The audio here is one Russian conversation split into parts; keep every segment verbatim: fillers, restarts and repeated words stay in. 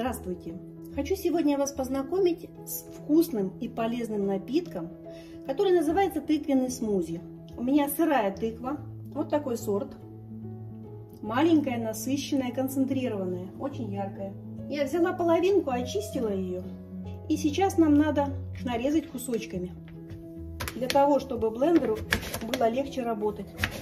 Здравствуйте! Хочу сегодня вас познакомить с вкусным и полезным напитком, который называется тыквенный смузи. У меня сырая тыква, вот такой сорт. Маленькая, насыщенная, концентрированная, очень яркая. Я взяла половинку, очистила ее. И сейчас нам надо нарезать кусочками, для того, чтобы блендеру было легче работать.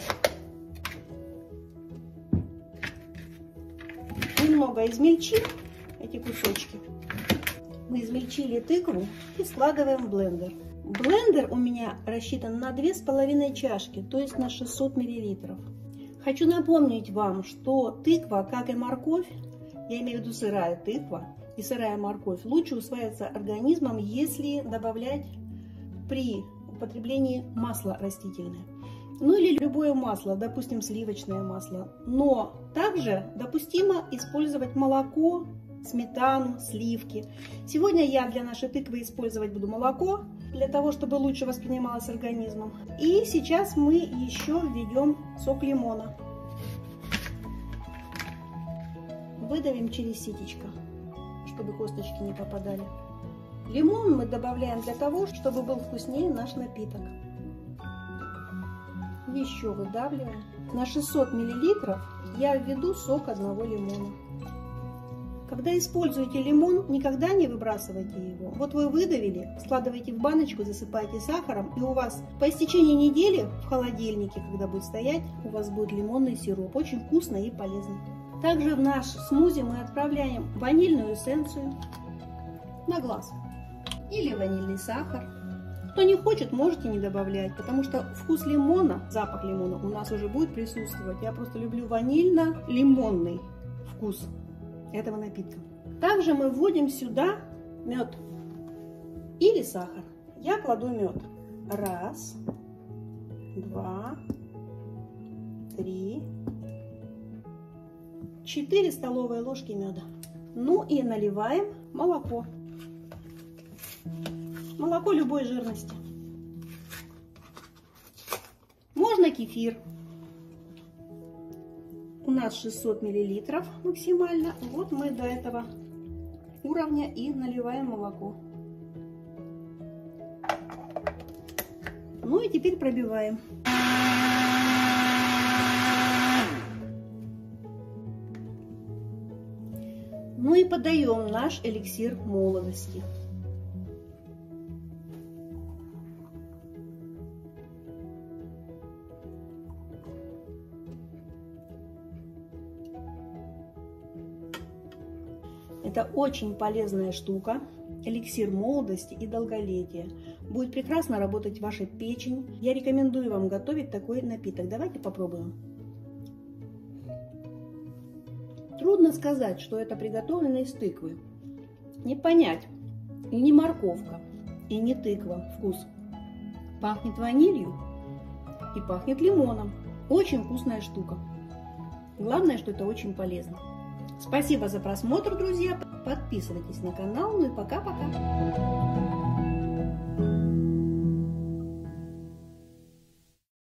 Немного измельчим эти кусочки. Мы измельчили тыкву и складываем в блендер. Блендер у меня рассчитан на две с половиной чашки, то есть на шестьсот миллилитров. Хочу напомнить вам, что тыква, как и морковь, я имею в виду сырая тыква и сырая морковь, лучше усваивается организмом, если добавлять при употреблении масла растительное. Ну или любое масло, допустим, сливочное масло. Но также допустимо использовать молоко, сметану, сливки. Сегодня я для нашей тыквы использовать буду молоко, для того, чтобы лучше воспринималось организмом. И сейчас мы еще введем сок лимона. Выдавим через ситечко, чтобы косточки не попадали. Лимон мы добавляем для того, чтобы был вкуснее наш напиток. Еще выдавливаем. На шестьсот миллилитров я введу сок одного лимона. Когда используете лимон, никогда не выбрасывайте его. Вот вы выдавили, складываете в баночку, засыпаете сахаром, и у вас по истечении недели в холодильнике, когда будет стоять, у вас будет лимонный сироп. Очень вкусно и полезно. Также в наш смузи мы отправляем ванильную эссенцию на глаз или ванильный сахар. Кто не хочет, можете не добавлять, потому что вкус лимона, запах лимона у нас уже будет присутствовать. Я просто люблю ванильно-лимонный вкус этого напитка. Также мы вводим сюда мед или сахар. Я кладу мед. Раз, два, три, четыре столовые ложки меда. Ну и наливаем молоко. Молоко любой жирности. Можно кефир. У нас шестьсот миллилитров максимально. Вот мы до этого уровня и наливаем молоко. Ну и теперь пробиваем. Ну и подаем наш эликсир молодости. Это очень полезная штука, эликсир молодости и долголетия. Будет прекрасно работать ваша печень. Я рекомендую вам готовить такой напиток. Давайте попробуем. Трудно сказать, что это приготовлено из тыквы. Не понять, и не морковка, и не тыква вкус. Пахнет ванилью и пахнет лимоном. Очень вкусная штука. Главное, что это очень полезно. Спасибо за просмотр, друзья. Подписывайтесь на канал. Ну и пока-пока.